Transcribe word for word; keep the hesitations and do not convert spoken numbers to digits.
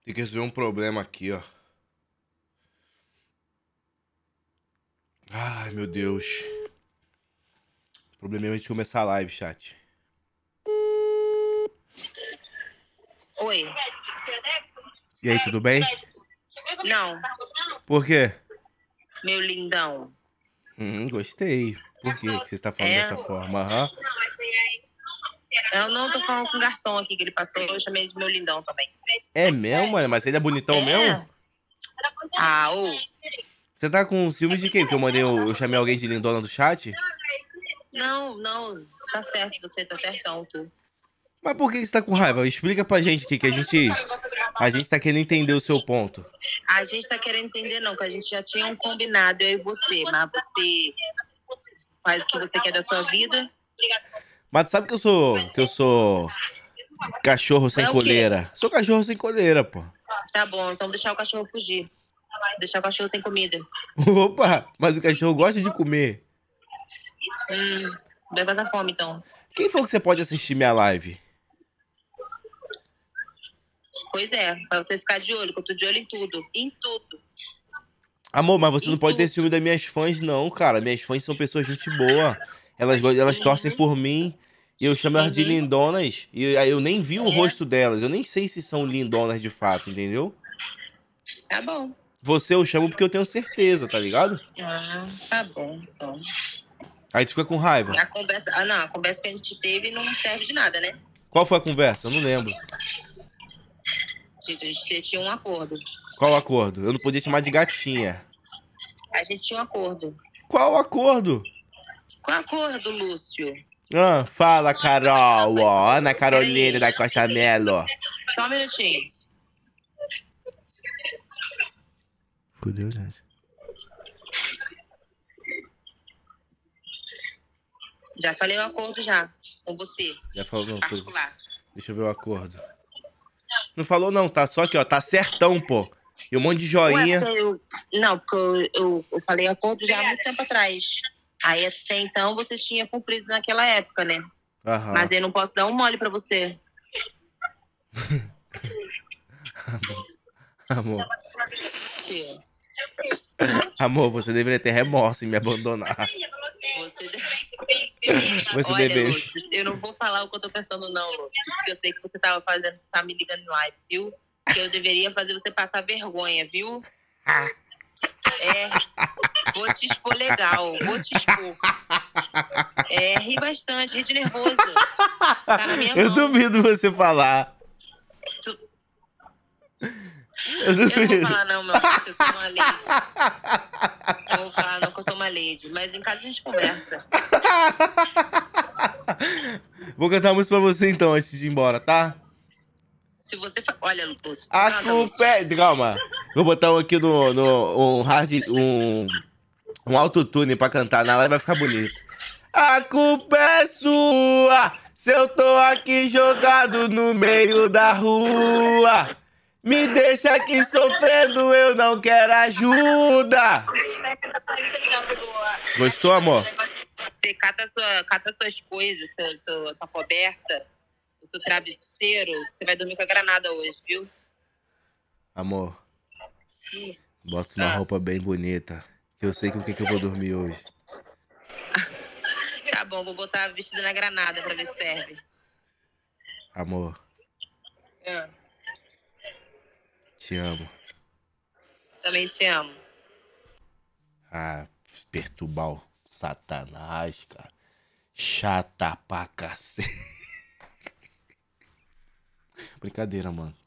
Tem que resolver um problema aqui, ó. Ai, meu Deus. Probleminha de começar a live, chat. Oi. E aí, tudo bem? Não. Por quê? Meu lindão. Hum, gostei. Por quê que você está falando É? dessa forma? Aham. Eu não tô falando com o garçom aqui que ele passou, eu chamei de meu lindão também. É mesmo, mano? Mas ele é bonitão É? mesmo? Ah, ô. Você tá com ciúme de quê? Porque eu mandei, eu, eu chamei alguém de lindona do chat? Não, não. Tá certo, você tá certão, tu. Mas por que que você tá com raiva? Explica pra gente aqui, que a gente... A gente tá querendo entender o seu ponto. A gente tá querendo entender, não, que a gente já tinha um combinado, eu e você, mas você faz o que você quer da sua vida. Mas tu sabe que eu sou... Que eu sou... Cachorro sem É o quê? coleira. Sou cachorro sem coleira, pô. Tá bom, então deixar o cachorro fugir. Deixar o cachorro sem comida. Opa, mas o cachorro gosta de comer. Hum, vai passar fome, então. Quem falou que você pode assistir minha live? Pois é, pra você ficar de olho, que eu tô de olho em tudo. Em tudo. Amor, mas você Em não pode ter tudo. ciúme das minhas fãs, não, cara. Minhas fãs são pessoas gente boa. Elas, go- elas torcem Uhum. por mim. E eu chamo elas de Uhum. lindonas. E aí eu nem vi o É. rosto delas. Eu nem sei se são lindonas de fato, entendeu? Tá bom. Você eu chamo porque eu tenho certeza, tá ligado? Ah, tá bom, então. Aí tu fica com raiva. A conversa, ah, não, a conversa que a gente teve não serve de nada, né? Qual foi a conversa? Eu não lembro. Tipo, a gente tinha um acordo. Qual o acordo? Eu não podia chamar de gatinha. A gente tinha um acordo. Qual o acordo? Qual acordo, Lúcio? Ah, fala, Carol, ó. Ana Carolina Peraí. da Costa Melo. Só um minutinho. Fudeu, gente. Já falei o acordo já. Com você. Já falou, não. Tô... Particular. Deixa eu ver o acordo. Não falou não, tá? Só aqui, ó. Tá certão, pô. E um monte de Ué, joinha. porque eu, não, porque eu, eu, eu falei acordo já há muito tempo atrás. Aí até então você tinha cumprido naquela época, né? Aham. Mas eu não posso dar um mole pra você. Amor. Que Amor, você deveria ter remorso em me abandonar. Você, Você Olha, deveria. Lúcio, eu não vou falar o que eu tô pensando, não, Lúcio. Porque eu sei que você tava fazendo, tá me ligando em live, viu? Que eu deveria fazer você passar vergonha, viu? É, vou te expor legal, vou te expor. É, ri bastante, ri de nervoso. Tá na minha Eu mão. duvido você falar. Tu- Eu Eu não vou duvido. falar não, meu amor, que eu sou uma lady. Eu não vou falar não, que eu sou uma lady. Mas em casa a gente conversa. Vou cantar uma música pra você então, antes de ir embora, tá? Se você... Fa... Olha, Lúcio, A canta, Lúcio. culpa é... Calma. Vou botar um aqui no, no um hard... Um, um autotune pra cantar. Na live vai ficar bonito. A culpa é sua se eu tô aqui jogado no meio da rua. Me deixa aqui sofrendo, eu não quero ajuda. Gostou, amor? Você cata, sua, cata suas coisas, sua, sua, sua coberta, o seu travesseiro. Você vai dormir com a granada hoje, viu? Amor, bota uma Ah. roupa bem bonita, que eu sei com o que, que eu vou dormir hoje. Tá bom, vou botar vestido na granada pra ver se serve. Amor, Ah, te amo. também te amo. Ah, perturbar o Satanás, cara. Chata pra cacete. Brincadeira, mano.